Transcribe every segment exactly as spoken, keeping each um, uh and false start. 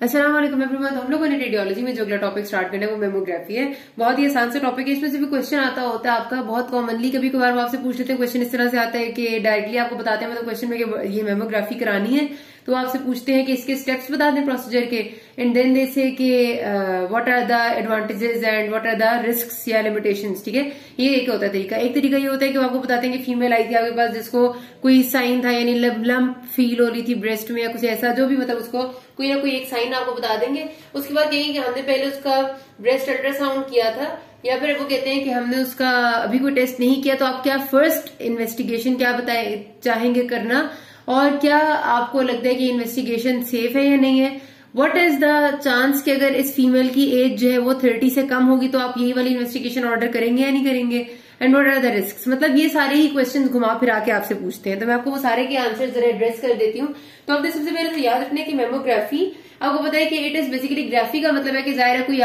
अस्सलाम वालेकुम एवरीवन। हम लोगों ने रेडियोलॉजी में जो अगला टॉपिक स्टार्ट करना है वो मेमोग्राफी है। बहुत ही आसान सा टॉपिक है। इसमें से भी क्वेश्चन आता होता है आपका बहुत कॉमनली, कभी कभार वो आपसे पूछ लेते हैं क्वेश्चन इस तरह से आता है कि डायरेक्टली आपको बताते हैं मतलब क्वेश्चन में कि ये मेमोग्राफी करानी है, तो आपसे पूछते हैं कि इसके स्टेप्स बता दें प्रोसीजर के, एंड देन दे से कि what are the advantages and what are the risks या लिमिटेशंस। ठीक है, ये एक होता है तरीका। एक तरीका ये होता है कि वो आपको बताते हैं कि फीमेल आई थी आपके पास जिसको कोई साइन था, यानी लंप फील हो रही थी ब्रेस्ट में या कुछ ऐसा, जो भी मतलब उसको कोई ना कोई एक साइन आपको बता देंगे। उसके बाद कहेंगे कि हमने पहले उसका ब्रेस्ट अल्ट्रासाउंड किया था, या फिर वो कहते हैं कि हमने उसका अभी कोई टेस्ट नहीं किया, तो आप क्या फर्स्ट इन्वेस्टिगेशन क्या बताए चाहेंगे करना, और क्या आपको लगता है कि इन्वेस्टिगेशन सेफ है या नहीं है। व्हाट इज द चांस कि अगर इस फीमेल की एज जो है वो थर्टी से कम होगी तो आप यही वाली इन्वेस्टिगेशन ऑर्डर करेंगे या नहीं करेंगे, and what are the risks. मतलब ये सारे ही क्वेश्चन घुमा फिरा के आपसे पूछते हैं, तो मैं आपको वो सारे के आंसर जरा एड्रेस कर देती हूँ। तो आपने सबसे पहले तो याद रखना है कि मेमोग्राफी आपको पता है कि इट इज बेसिकली, ग्राफी का मतलब है कि जाहिर है कोई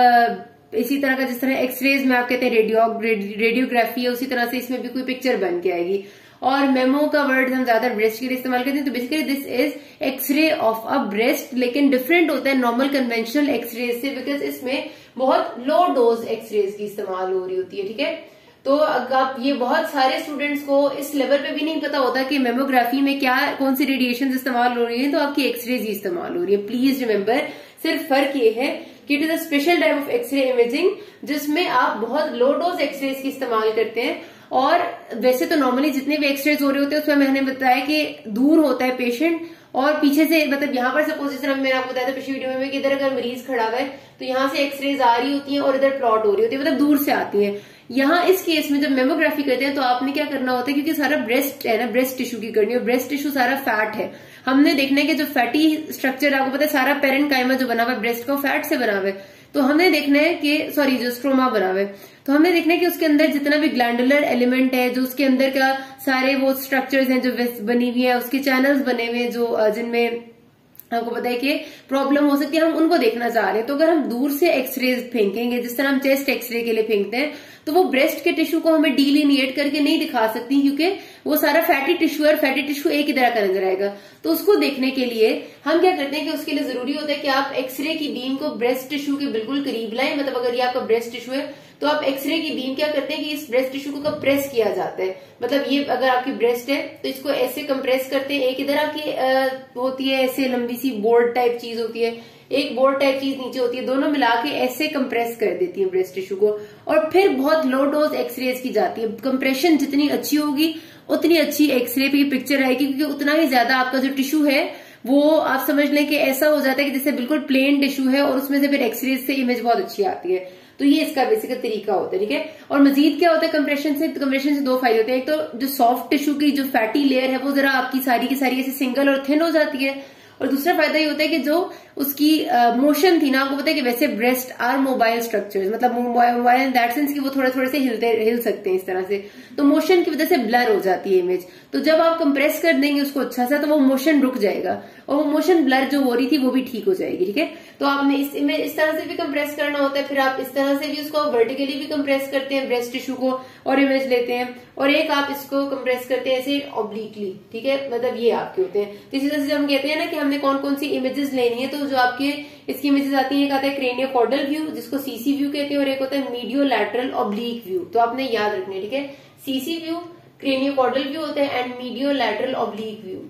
आप इसी तरह का जिस तरह एक्सरेज में आप कहते हैं रेडियो रेडियोग्राफी है, उसी तरह से इसमें भी कोई पिक्चर बन के आएगी। और मेमो का वर्ड हम ज्यादा ब्रेस्ट के लिए इस्तेमाल करते हैं, तो basically this is x-ray of a breast, लेकिन डिफरेंट होता है नॉर्मल कन्वेंशनल एक्सरे से, बिकॉज इसमें बहुत लो डोज एक्सरेज की इस्तेमाल हो रही होती है। ठीक है, तो आप ये बहुत सारे स्टूडेंट्स को इस लेवल पे भी नहीं पता होता कि मेमोग्राफी में क्या कौन सी रेडिएशन इस्तेमाल हो रही है, तो आपकी एक्सरेज ही इस्तेमाल हो रही है। प्लीज रिमेम्बर, सिर्फ फर्क ये है कि it is a special type of x-ray imaging जिसमें आप बहुत लो डोज एक्सरेज की इस्तेमाल करते हैं। और वैसे तो नॉर्मली जितने भी एक्सरेज हो रहे होते हैं उसमें मैंने बताया कि दूर होता है पेशेंट, और पीछे से मतलब यहाँ पर सपोज जिस तरह मैंने आपको बताया था पिछली वीडियो में कि इधर अगर मरीज खड़ा हुआ है तो यहाँ से एक्सरेज आ रही होती है और इधर प्लॉट हो रही होती है, मतलब दूर से आती है। यहाँ इस केस में जब मेमोग्राफी करते हैं तो आपने क्या करना होता है, क्योंकि सारा ब्रेस्ट है ना, ब्रेस्ट टिश्यू की करनी है, ब्रेस्ट टिश्यू सारा फैट है। हमने देखना है कि जो फैटी स्ट्रक्चर आपको पता है सारा पेरेन्काइमा जो बना हुआ है ब्रेस्ट का फैट से बना हुआ है, तो हमने देखना है कि सॉरी जो स्ट्रोमा बना हुआ है, तो हमने देखना है कि उसके अंदर जितना भी ग्लैंडुलर एलिमेंट है, जो उसके अंदर का सारे वो स्ट्रक्चर्स हैं जो बनी हुई है, उसके चैनल्स बने हुए हैं जो जिनमें आपको पता है कि प्रॉब्लम हो सकती है, हम उनको देखना चाह रहे हैं। तो अगर हम दूर से एक्सरेज फेंकेंगे जिस तरह हम चेस्ट एक्सरे के लिए फेंकते हैं, तो वो ब्रेस्ट के टिश्यू को हमें डिलिनिएट करके नहीं दिखा सकती, क्योंकि वो सारा फैटी टिश्यू है और फैटी टिश्यू एक ही तरह का नजर आएगा। तो उसको देखने के लिए हम क्या करते हैं कि उसके लिए जरूरी होता है कि आप एक्सरे की बीम को ब्रेस्ट टिश्यू के बिल्कुल करीब लाएं। मतलब अगर ये आपका ब्रेस्ट टिश्यू है तो आप एक्सरे की बीम क्या करते हैं कि इस ब्रेस्ट टिश्यू को कब प्रेस किया जाता है, मतलब ये अगर आपकी ब्रेस्ट है तो इसको ऐसे कंप्रेस करते हैं। एक इधर आपकी आ, होती है ऐसे लंबी सी बोर्ड टाइप चीज होती है, एक बोर्ड टाइप चीज नीचे होती है, दोनों मिला के ऐसे कंप्रेस कर देती है ब्रेस्ट टिश्यू को, और फिर बहुत लो डोज एक्सरेज की जाती है। कंप्रेशन जितनी अच्छी होगी उतनी अच्छी एक्सरे की पिक्चर आएगी, क्योंकि उतना ही ज्यादा आपका जो टिश्यू है वो आप समझ लें कि ऐसा हो जाता है कि जैसे बिल्कुल प्लेन टिश्यू है और उसमें से फिर एक्सरेज से इमेज बहुत अच्छी आती है। तो ये इसका बेसिक तरीका होता है। ठीक है, और मजीद क्या होता है कंप्रेशन से, कंप्रेशन से दो फायदे होते हैं। एक तो जो सॉफ्ट टिश्यू की जो फैटी लेयर है वो जरा आपकी सारी की सारी ऐसे सिंगल और थिन हो जाती है, और दूसरा फायदा ये होता है कि जो उसकी मोशन थी ना, आपको पता है कि वैसे ब्रेस्ट आर मोबाइल स्ट्रक्चर्स, मतलब मोबाइल इन दैट सेंस कि वो थोड़े थोड़े से हिलते हिल सकते हैं इस तरह से, तो मोशन की वजह से ब्लर हो जाती है इमेज। तो जब आप कंप्रेस कर देंगे उसको अच्छा सा, तो वो मोशन रुक जाएगा और वो मोशन ब्लर जो हो रही थी वो भी ठीक हो जाएगी। ठीक है, तो आपने इस इमेज इस तरह से भी कंप्रेस करना होता है, फिर आप इस तरह से भी उसको वर्टिकली भी कंप्रेस करते हैं ब्रेस्ट टिश्यू को और इमेज लेते हैं, और एक आप इसको कंप्रेस करते हैं ऐसे ऑब्लिकली। ठीक है, मतलब ये आपके होते हैं। तो इसी तरह से हम कहते हैं ना कि हमने कौन कौन सी इमेजेस लेनी है, तो जो आपके इसकी इमेजेस आती है, एक आता है क्रेनियोकॉर्डल व्यू जिसको सीसी व्यू कहते हैं, और एक होता है मीडियो लैटरल ऑब्लिक व्यू। तो आपने याद रखना है। ठीक है, सीसी व्यू क्रेनियोकॉर्डल व्यू होता है and mediolateral oblique view,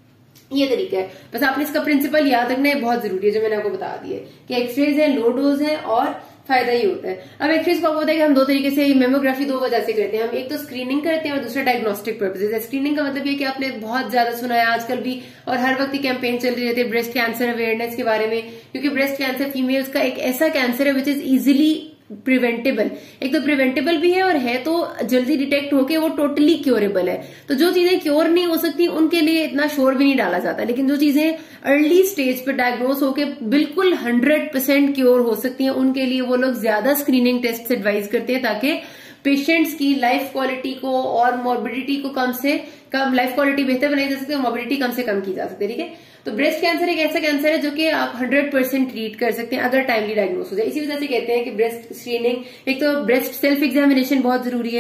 ये तरीका है। बस आपने इसका प्रिंसिपल याद रखना है, बहुत जरूरी है, जो मैंने आपको बता दिया कि एक्सरेज है, लो डोज है, और फायदा ये होता है। अब एक्सरेज को आपको पता है कि हम दो तरीके से मेमोग्राफी दो वजह से करते हैं। हम एक तो स्क्रीनिंग करते हैं और दूसरा डायग्नोस्टिक पर्पसेज है। स्क्रीनिंग का मतलब ये कि आपने बहुत ज्यादा सुना है आजकल भी, और हर वक्त कैंपेन चल रही रहती है ब्रेस्ट कैंसर अवेयरनेस के बारे में, क्योंकि ब्रेस्ट कैंसर फीमेल्स का एक ऐसा कैंसर है विच इज इजिली प्रिवेंटेबल। एक तो प्रिवेंटेबल भी है, और है तो जल्दी डिटेक्ट होके वो टोटली क्योरेबल है। तो जो चीजें क्योर नहीं हो सकती उनके लिए इतना शोर भी नहीं डाला जाता, लेकिन जो चीजें अर्ली स्टेज पे डायग्नोस होके बिल्कुल हंड्रेड परसेंट क्योर हो सकती हैं उनके लिए वो लोग ज्यादा स्क्रीनिंग टेस्ट एडवाइज करते हैं, ताकि पेशेंट्स की लाइफ क्वालिटी को और मॉर्बिडिटी को कम से कम, लाइफ क्वालिटी बेहतर बनाई जा सकती है, मॉर्बिडिटी कम से कम की जा सकती है। ठीक है, तो ब्रेस्ट कैंसर एक ऐसा कैंसर है जो कि आप हंड्रेड परसेंट ट्रीट कर सकते हैं अगर टाइमली डायग्नोस हो जाए। इसी वजह से कहते हैं कि ब्रेस्ट स्क्रीनिंग, एक तो ब्रेस्ट सेल्फ एग्जामिनेशन बहुत जरूरी है,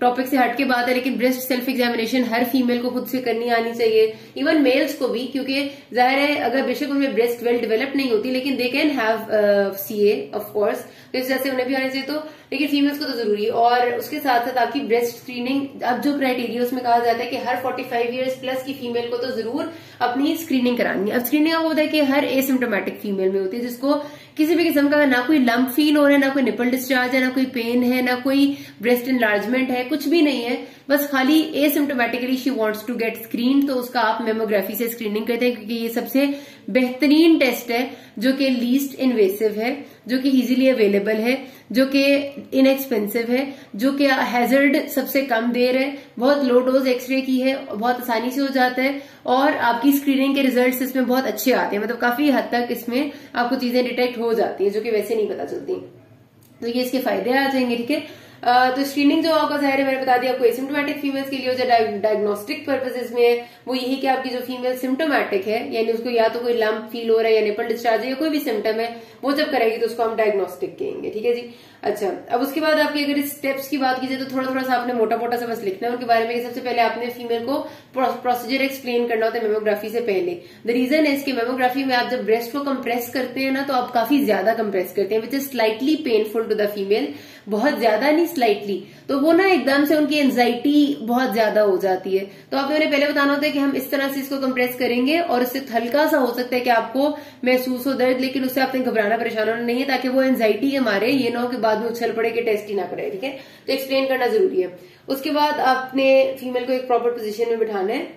टॉपिक से हट के बात है, लेकिन ब्रेस्ट सेल्फ एग्जामिनेशन हर फीमेल को खुद से करनी आनी चाहिए, इवन मेल्स को भी, क्योंकि जाहिर है अगर बेशक उनमें ब्रेस्ट वेल डेवलप नहीं होती लेकिन they can have CA of course, तो इस वजह से उन्हें भी आने चाहिए, तो लेकिन फीमेल्स को तो जरूरी है। और उसके साथ साथ आपकी ब्रेस्ट स्क्रीनिंग, अब जो क्राइटेरिया उसमें कहा जाता है कि हर पैंतालीस इयर्स प्लस की फीमेल को तो जरूर अपनी स्क्रीनिंग करानी है। अब स्क्रीनिंग आपको होता है कि हर एसिम्प्टोमेटिक फीमेल में होती है, जिसको किसी भी किस्म का ना कोई लंप फील हो रहा है, ना कोई निपल डिस्चार्ज है, ना कोई पेन है, ना कोई ब्रेस्ट इनलार्जमेंट है, कुछ भी नहीं है, बस खाली asymptomatically she wants to get screen, तो उसका आप मेमोग्राफी से स्क्रीनिंग करते हैं, क्योंकि ये सबसे बेहतरीन टेस्ट है जो कि लीस्ट इन्वेसिव है, जो कि इजीली अवेलेबल है, जो कि इनएक्सपेंसिव है, जो कि हैजर्ड सबसे कम देर है, बहुत लो डोज एक्सरे की है, बहुत आसानी से हो जाता है, और आपकी स्क्रीनिंग के रिजल्ट्स इसमें बहुत अच्छे आते हैं, मतलब काफी हद तक इसमें आपको चीजें डिटेक्ट हो जाती है जो कि वैसे नहीं पता चलती। तो ये इसके फायदे आ जाएंगे, ठीक है। Uh, तो स्क्रीनिंग जो आपका जाहिर है मैंने बता दिया आपको एसिम्प्टोमेटिक फीमेल्स के लिए हो जाए, डायग्नोस्टिक पर्पसेस में वो यही कि आपकी जो फीमेल सिम्प्टोमेटिक है, यानी उसको या तो कोई लंप फील हो रहा है या निपल डिस्चार्ज है या कोई भी सिम्टम है, वो जब करेगी तो उसको हम डायग्नोस्टिक कहेंगे, ठीक है जी। अच्छा, अब उसके बाद आपकी अगर स्टेप्स की बात की जाए तो थोड़ा थोड़ा सा आपने मोटा मोटा सा बस लिखना है उनके बारे में। सबसे पहले आपने फीमेल को प्रोसीजर एक्सप्लेन करना होता है मेमोग्राफी से पहले। द रीजन है इसके मेमोग्राफी में आप जब ब्रेस्ट को कंप्रेस करते हैं ना, तो आप काफी ज्यादा कंप्रेस करते हैं, which is slightly painful to the female, बहुत ज्यादा नहीं स्लाइटली, तो वो ना एकदम से उनकी एंजाइटी बहुत ज्यादा हो जाती है। तो आपने उन्हें पहले बताना होता है कि हम इस तरह से इसको कंप्रेस करेंगे और इससे हल्का सा हो सकता है कि आपको महसूस हो दर्द, लेकिन उससे आपने घबराना परेशान होना नहीं है, ताकि वो एंजाइटी के मारे ये ना हो कि बाद में उछल पड़े कि टेस्ट ही ना करे, ठीक है। तो एक्सप्लेन करना जरूरी है। उसके बाद आपने फीमेल को एक प्रॉपर पोजीशन में बिठाना है,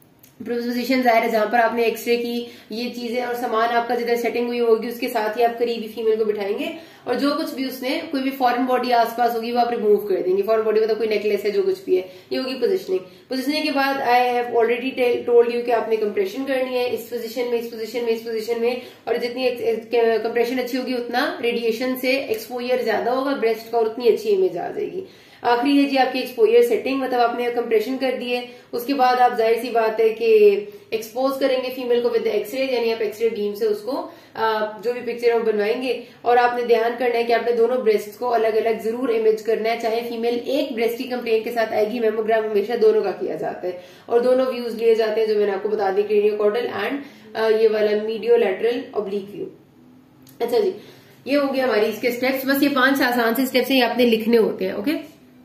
पोजीशन जाहिर है जहां पर आपने एक्सरे की ये चीजें और सामान आपका जिधर सेटिंग हुई होगी उसके साथ ही आप करीबी फीमेल को बिठाएंगे, और जो कुछ भी उसने कोई भी फॉरेन बॉडी आसपास होगी वो आप रिमूव कर देंगे। फॉरेन बॉडी मतलब कोई नेकलेस है, जो कुछ भी है, ये होगी पोजिशनिंग। पोजिशनिंग के बाद I have already told you कि आपने कंप्रेशन करनी है इस पोजीशन में, इस पोजीशन में, इस पोजीशन में, और जितनी कंप्रेशन अच्छी होगी उतना रेडिएशन से एक्सपोजर ज्यादा होगा ब्रेस्ट का और उतनी अच्छी इमेज आ जाएगी। आखिरी है जी आपकी एक्सपोजर सेटिंग, मतलब आपने कंप्रेशन कर दी है, उसके बाद आप जाहिर सी बात है कि एक्सपोज करेंगे फीमेल को विद एक्सरे, यानी आप एक्सरे बीम से उसको आ, जो भी पिक्चर हम बनवाएंगे, और आपने ध्यान करना है कि आपने दोनों ब्रेस्ट को अलग अलग जरूर इमेज करना है। चाहे फीमेल एक ब्रेस्ट की कंप्लेंट के साथ आएगी, मेमोग्राम हमेशा दोनों का किया जाता है, और दोनों व्यूज लिए जाते हैं जो मैंने आपको बता दी, क्रेनियोकॉर्डल एंड ये वाला मीडियो लैटरल ऑब्लिक व्यू। अच्छा जी, ये हो गया हमारी इसके स्टेप्स, बस ये पांच आसान से स्टेप्स है, ये आपने लिखने होते हैं, ओके।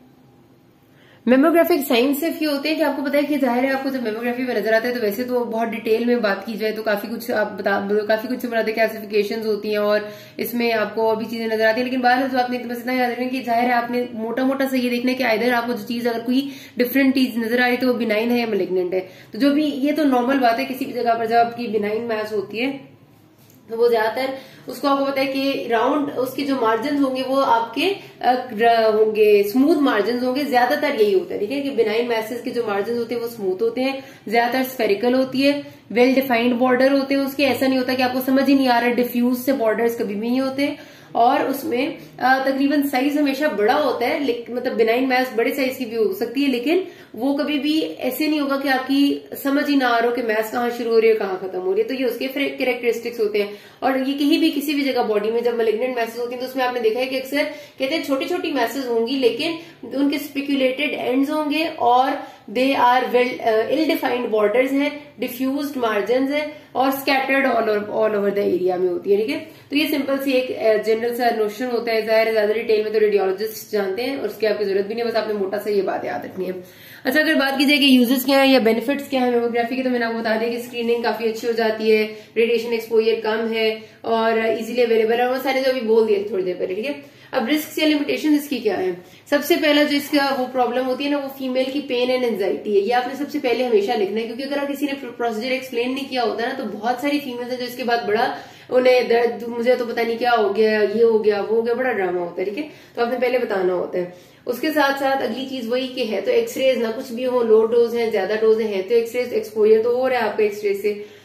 मेमोग्राफिक साइंस सिर्फ ये होते हैं कि आपको पता है कि जाहिर है आपको जब मेमोग्राफी में नजर आता है तो वैसे तो बहुत डिटेल में बात की जाए तो काफी कुछ आप बता काफी कुछ बनाते क्लासिफिकेशंस होती हैं और इसमें आपको और भी चीजें नजर आती है, लेकिन बाहर जो आपने बस इतना याद रखना कि जाहिर है आपने मोटा मोटा सा ये देखना है कि आइदर आपको जो चीज अगर कोई डिफरेंट चीज नजर आ रही तो वो बिनाइन है या मेलिग्नेंट है। तो जो भी ये तो नॉर्मल बात है, किसी भी जगह पर जब आपकी बिनाइन मैस होती है तो वो ज्यादातर उसको आपको पता है कि राउंड उसके जो मार्जिन होंगे वो आपके होंगे स्मूथ मार्जिन होंगे, ज्यादातर यही होता है, ठीक है, कि बिनाइन मैसेज के जो मार्जिन होते हैं वो स्मूथ होते हैं, ज्यादातर स्फेरिकल होती है, वेल डिफाइंड बॉर्डर होते हैं उसके, ऐसा नहीं होता कि आपको समझ ही नहीं आ रहा, डिफ्यूज से बॉर्डर्स कभी भी नहीं होते, और उसमें तकरीबन साइज हमेशा बड़ा होता है, मतलब बिनाइन मैस बड़े साइज की भी हो सकती है, लेकिन वो कभी भी ऐसे नहीं होगा कि आपकी समझ ही ना आ रहा हो कि मैस कहाँ शुरू हो रही है कहाँ खत्म हो रही है। तो ये उसके कैरेक्टरिस्टिक्स होते हैं, और ये कहीं भी किसी भी जगह बॉडी में जब मैलिग्नेंट मैसेज होती है तो उसमें आपने देखा है कि अक्सर कहते हैं छोटी छोटी मैसेज होंगी, लेकिन उनके स्पेक्यूलेटेड एंड्स होंगे और they are well ill defined borders हैं, डिफ्यूज्ड मार्जिन है और scattered all all over the area में होती है, ठीक है। तो ये सिंपल सी एक जनरल सा नोशन होता है, जाहिर ज्यादा डिटेल में तो रेडियोलॉजिस्ट जानते हैं और उसकी आपकी जरूरत भी नहीं, बस आपने मोटा सा ये बात याद रखनी है। अच्छा, अगर बात की जाए कि यूजेस क्या है या बेनिफिट्स क्या है मेमोग्राफी के, तो मैंने आपको बता दिया कि स्क्रीनिंग काफी अच्छी हो जाती है, रेडिएशन एक्सपोजर कम है और इजीली अवेलेबल है, और वो सारे जो अभी बोल दिए थोड़ी देर पहले, ठीक है। अब रिस्क या लिमिटेशन इसकी क्या है? सबसे पहला जो इसका वो प्रॉब्लम होती है ना, वो फीमेल की पेन एंड एंजाइटी है। ये आपने सबसे पहले हमेशा लिखना है, क्योंकि अगर किसी ने प्रोसीजर एक्सप्लेन नहीं किया होता ना, तो बहुत सारी फीमेल्स है जो इसके बाद बड़ा उन्हें दर्द, मुझे तो पता नहीं क्या हो गया, ये हो गया, वो हो गया, बड़ा ड्रामा होता है, ठीक है। तो आपने पहले बताना होता है। उसके साथ साथ अगली चीज वही कि है तो एक्सरेज ना कुछ भी हो, लो डोज है, ज्यादा डोज है, तो एक्सरेज एक्सपोजर तो हो रहा है आपका एक्सरे से।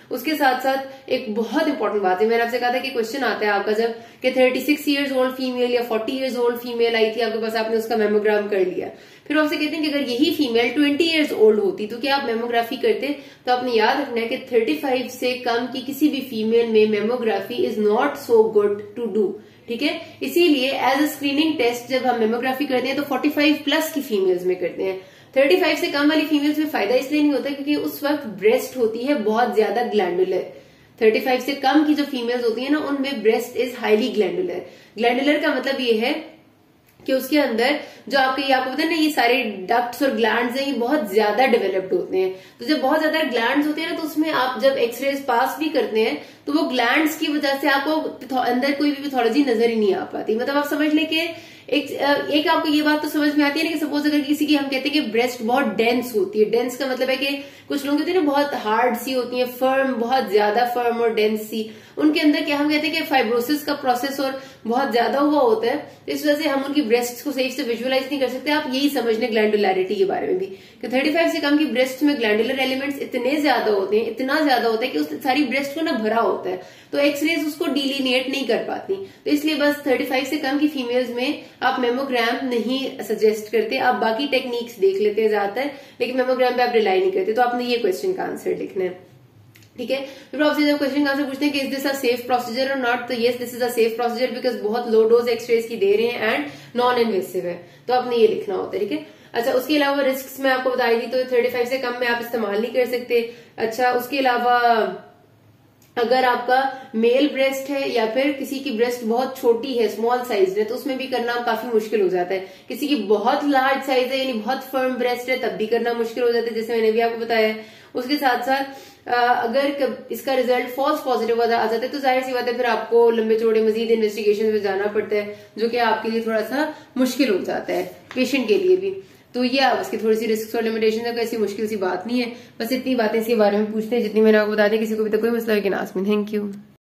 उसके साथ साथ एक बहुत इंपॉर्टेंट बात है, मैंने आपसे कहा था कि क्वेश्चन आता है आपका जब कि thirty six years old female या फोर्टी ईयर्स ओल्ड फीमेल आई थी आपके पास, आपने उसका मेमोग्राम कर लिया, फिर आपसे कहते हैं कि अगर यही फीमेल ट्वेंटी ईयर्स ओल्ड होती तो क्या आप मेमोग्राफी करते? तो आपने याद रखना है कि थर्टी फाइव से कम की किसी भी फीमेल में mammography is not so good to do, ठीक है। इसीलिए एज अ स्क्रीनिंग टेस्ट जब हम मेमोग्राफी करते हैं तो फोर्टी फाइव प्लस की फीमेल्स में करते हैं। थर्टी फाइव से कम वाली फीमेल्स में फायदा इसलिए नहीं होता क्योंकि उस वक्त ब्रेस्ट होती है बहुत ज्यादा ग्लैंडुलर। थर्टी फाइव से कम की जो फीमेल्स होती है ना उनमें breast is highly glandular. Glandular का मतलब ये है कि उसके अंदर जो आपके ये आपको पता है ना ये सारे डक्ट्स और ग्लैंड्स हैं ये बहुत ज्यादा डेवलप्ड होते हैं। तो जब बहुत ज्यादा ग्लैंड्स होते हैं ना तो उसमें आप जब एक्सरेज पास भी करते हैं तो वो ग्लैंड्स की वजह से आपको अंदर कोई भी पैथोलॉजी नजर ही नहीं आ पाती। मतलब आप समझ लें कि एक एक आपको ये बात तो समझ में आती है ना कि सपोज अगर किसी की हम कहते हैं कि ब्रेस्ट बहुत डेंस होती है, डेंस का मतलब है कि कुछ लोग होते हैं ना बहुत हार्ड सी होती है, फर्म, बहुत ज्यादा फर्म और डेंस सी, उनके अंदर क्या हम कहते हैं कि फाइब्रोसिस का प्रोसेस और बहुत ज्यादा हुआ होता है, इस वजह से हम उनकी ब्रेस्ट को सही से विजुअलाइज नहीं कर सकते। आप यही समझ लें ग्लैंडुलैरिटी के बारे में भी कि थर्टी फाइव से कम की ब्रेस्ट में ग्लैंडुलर एलिमेंट्स इतने ज्यादा होते हैं, इतना ज्यादा होता है कि उस सारी ब्रेस्ट को ना भरा होता है, तो एक्सरेज उसको डिलीनिएट नहीं कर पाती। तो इसलिए बस थर्टी फाइव से कम की फीमेल्स में आप मेमोग्राम नहीं सजेस्ट करते, आप बाकी टेक्निक्स देख लेते हैं ज्यादातर, लेकिन मेमोग्राम पे आप रिलाई नहीं करते। तो आपने ये क्वेश्चन का आंसर लिखना है, ठीक है। फिर आपसे जब क्वेश्चन का आंसर पूछते हैं कि is this a safe procedure और नॉट, तो yes this is a safe procedure because बहुत लो डोज एक्सरेज की दे रहे हैं एंड नॉन इन्वेसिव है, तो आपने ये लिखना होता है, ठीक है। अच्छा, उसके अलावा रिस्क मैं आपको बताई थी, तो थर्टी फाइव से कम में आप इस्तेमाल नहीं कर सकते। अच्छा, उसके अलावा अगर आपका मेल ब्रेस्ट है या फिर किसी की ब्रेस्ट बहुत छोटी है, स्मॉल साइज है, तो उसमें भी करना काफी मुश्किल हो जाता है। किसी की बहुत लार्ज साइज है यानी बहुत फर्म ब्रेस्ट है तब भी करना मुश्किल हो जाता है, जैसे मैंने भी आपको बताया। उसके साथ साथ अगर इसका रिजल्ट फॉल्स पॉजिटिव आ जाता है तो जाहिर सी बात है फिर आपको लंबे चौड़े मजीद इन्वेस्टिगेशन में जाना पड़ता है, जो कि आपके लिए थोड़ा सा मुश्किल हो जाता है, पेशेंट के लिए भी। तो ये आप उसकी थोड़ी सी रिस्क और लिमिटेशन है, ऐसी मुश्किल सी बात नहीं है, बस इतनी बातें इसके बारे में पूछते हैं जितनी मैंने आपको बता दी। किसी को भी तो कोई मसला है कि नाज़मीन, थैंक यू।